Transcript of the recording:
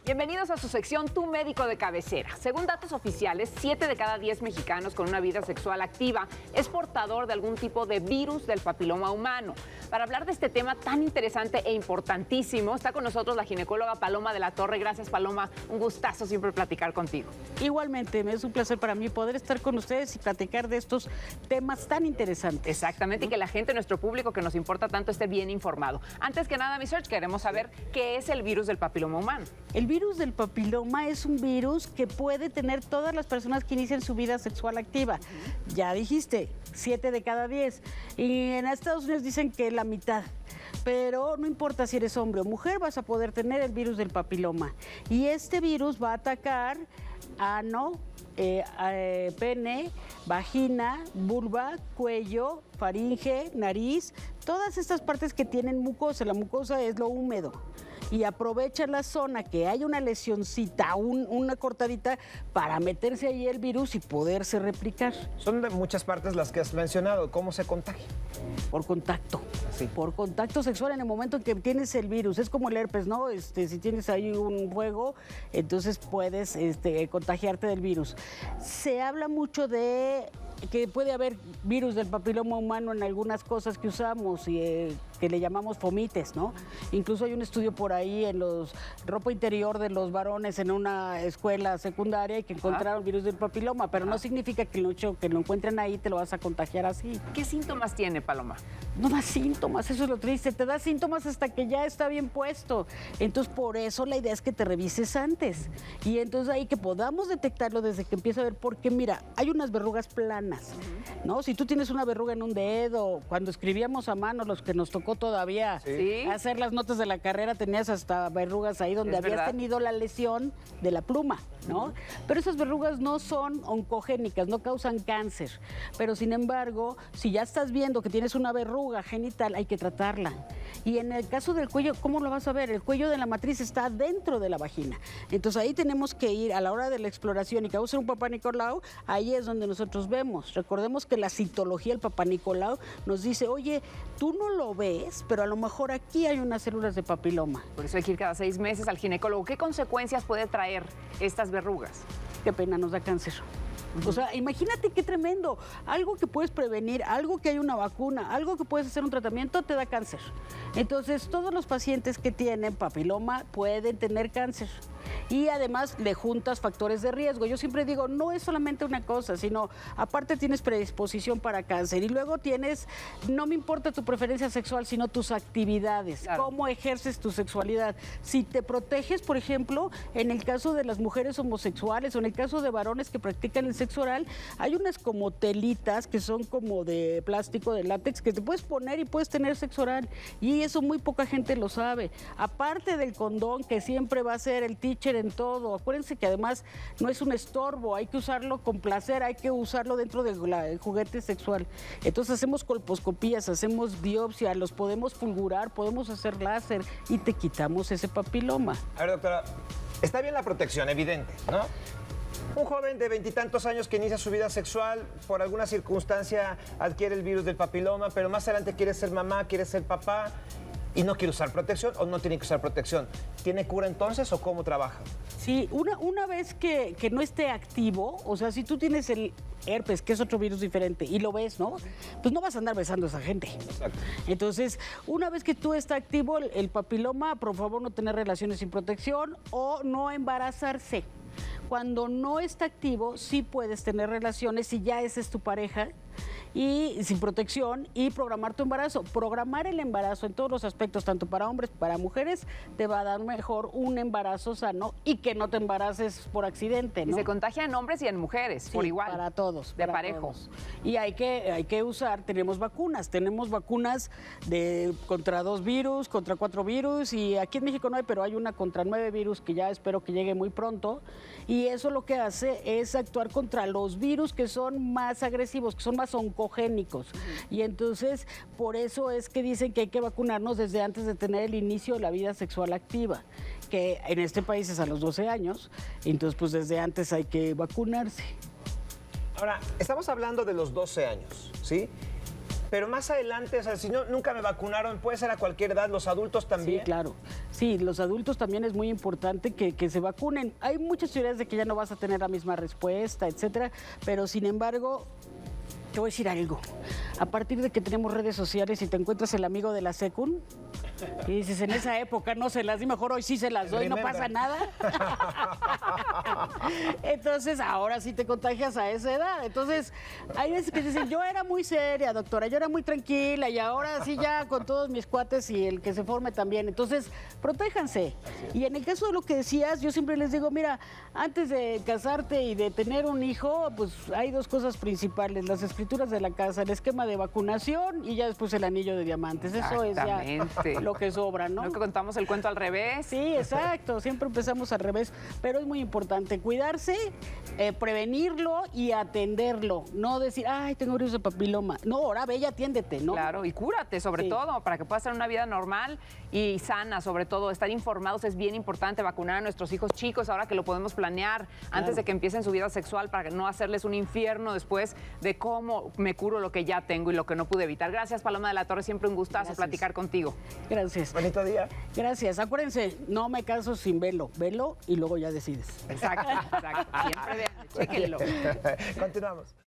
Bienvenidos a su sección Tu Médico de Cabecera. Según datos oficiales, 7 de cada 10 mexicanos con una vida sexual activa es portador de algún tipo de virus del papiloma humano. Para hablar de este tema tan interesante e importantísimo, está con nosotros la ginecóloga Paloma de la Torre. Gracias, Paloma. Un gustazo siempre platicar contigo. Igualmente, es un placer para mí poder estar con ustedes y platicar de estos temas tan interesantes. Exactamente, y que la gente, nuestro público que nos importa tanto, esté bien informado. Antes que nada, mi Serge, queremos saber qué es el virus del papiloma humano. El virus del papiloma es un virus que puede tener todas las personas que inician su vida sexual activa. Ya dijiste, 7 de cada 10. Y en Estados Unidos dicen que la mitad. Pero no importa si eres hombre o mujer, vas a poder tener el virus del papiloma. Y este virus va a atacar ano, pene, vagina, vulva, cuello, faringe, nariz, todas estas partes que tienen mucosa. La mucosa es lo húmedo. Y aprovecha la zona que hay una lesioncita, una cortadita, para meterse ahí el virus y poderse replicar. Son de muchas partes las que has mencionado. ¿Cómo se contagia? Por contacto. Sí. Por contacto sexual en el momento en que tienes el virus. Es como el herpes, ¿no? Si tienes ahí un fuego, entonces puedes contagiarte del virus. Se habla mucho de que puede haber virus del papiloma humano en algunas cosas que usamos y que le llamamos fomites, ¿no? Incluso hay un estudio por ahí en los ropa interior de los varones en una escuela secundaria y que encontraron virus del papiloma, pero no significa que lo encuentren ahí te lo vas a contagiar así. ¿Qué síntomas tiene, Paloma? No da síntomas, eso es lo triste, te da síntomas hasta que ya está bien puesto. Entonces, por eso la idea es que te revises antes. Y entonces ahí que podamos detectarlo desde que empieza a ver, porque mira, hay unas verrugas planas, ¿no? Si tú tienes una verruga en un dedo, cuando escribíamos a mano, los que nos tocó todavía hacer las notas de la carrera, tenías hasta verrugas ahí donde habías tenido la lesión de la pluma, ¿no? Pero esas verrugas no son oncogénicas, no causan cáncer. Pero sin embargo, si ya estás viendo que tienes una verruga genital, hay que tratarla. Y en el caso del cuello, ¿cómo lo vas a ver? El cuello de la matriz está dentro de la vagina. Entonces ahí tenemos que ir a la hora de la exploración y que vamos a hacer un Papá Nicolau, ahí es donde nosotros vemos. Recordemos que la citología, el Papá Nicolau, nos dice, oye, tú no lo ves, pero a lo mejor aquí hay unas células de papiloma. Por eso hay que ir cada 6 meses al ginecólogo. ¿Qué consecuencias puede traer estas verrugas? Qué pena, nos da cáncer. O sea, imagínate qué tremendo. Algo que puedes prevenir, algo que hay una vacuna, algo que puedes hacer un tratamiento, te da cáncer. Entonces, todos los pacientes que tienen papiloma pueden tener cáncer. Y además le juntas factores de riesgo. Yo siempre digo, no es solamente una cosa, sino aparte tienes predisposición para cáncer. Y luego tienes, no me importa tu preferencia sexual, sino tus actividades. Claro. Cómo ejerces tu sexualidad. Si te proteges, por ejemplo, en el caso de las mujeres homosexuales o en el caso de varones que practican el sexo oral, hay unas como telitas que son como de plástico, de látex, que te puedes poner y puedes tener sexo oral. Y eso muy poca gente lo sabe. Aparte del condón, que siempre va a ser el teacher en todo. Acuérdense que además no es un estorbo, hay que usarlo con placer, hay que usarlo dentro del juguete sexual. Entonces hacemos colposcopías, hacemos biopsia, los podemos fulgurar, podemos hacer láser y te quitamos ese papiloma. A ver, doctora, está bien la protección, evidente, ¿no? Un joven de 20 y tantos años que inicia su vida sexual, por alguna circunstancia adquiere el virus del papiloma, pero más adelante quiere ser mamá, quiere ser papá y no quiere usar protección o no tiene que usar protección. ¿Tiene cura entonces o cómo trabaja? Sí, una vez que no esté activo, o sea, si tú tienes el herpes, que es otro virus diferente, y lo ves, ¿no? Pues no vas a andar besando a esa gente. Exacto. Entonces, una vez que tú está activo el papiloma, por favor no tener relaciones sin protección o no embarazarse. Cuando no está activo, sí puedes tener relaciones si ya esa es tu pareja y sin protección y programar tu embarazo. Programar el embarazo en todos los aspectos, tanto para hombres como para mujeres, te va a dar mejor un embarazo sano y que no te embaraces por accidente, ¿no? Y se contagia en hombres y en mujeres, sí, por igual. Para todos. De para parejo. Todos. Y hay que usar, tenemos vacunas contra 2 virus, contra 4 virus, y aquí en México no hay, pero hay una contra 9 virus que ya espero que llegue muy pronto. Y eso lo que hace es actuar contra los virus que son más agresivos, que son más oncogénicos. Y entonces, por eso es que dicen que hay que vacunarnos desde antes de tener el inicio de la vida sexual activa, que en este país es a los 12 años, entonces pues desde antes hay que vacunarse. Ahora, estamos hablando de los 12 años, ¿sí? pero más adelante, o sea, si no, nunca me vacunaron, puede ser a cualquier edad, los adultos también. Sí, claro. Sí, los adultos también es muy importante que se vacunen. Hay muchas teorías de que ya no vas a tener la misma respuesta, etcétera, pero sin embargo, te voy a decir algo. A partir de que tenemos redes sociales y te encuentras el amigo de la secund y dices, en esa época no se las di, mejor hoy sí se las doy, no pasa nada. Entonces, ahora sí te contagias a esa edad. Entonces, hay veces que dicen, yo era muy seria, doctora, yo era muy tranquila y ahora sí ya con todos mis cuates y el que se forme también. Entonces, protéjanse. Y en el caso de lo que decías, yo siempre les digo, mira, antes de casarte y de tener un hijo, pues hay dos cosas principales, las escrituras de la casa, el esquema de vacunación y ya después el anillo de diamantes. Eso es ya lo que sobra, ¿no? No que contamos el cuento al revés. Sí, exacto, siempre empezamos al revés, pero es muy importante cuidarse, prevenirlo y atenderlo, no decir, ay, tengo virus de papiloma. No, ahora ve y atiéndete, ¿no? Claro, y cúrate sobre todo, para que puedas tener una vida normal y sana, sobre todo. Estar informados es bien importante, vacunar a nuestros hijos chicos, ahora que lo podemos planear antes de que empiecen su vida sexual, para no hacerles un infierno después de cómo me curo lo que ya tengo y lo que no pude evitar. Gracias, Paloma de la Torre, siempre un gustazo platicar contigo. Gracias. Bonito día. Gracias. Acuérdense, no me caso sin velo. Velo y luego ya decides. Exacto, exacto. Siempre vean, chéquenlo. Continuamos.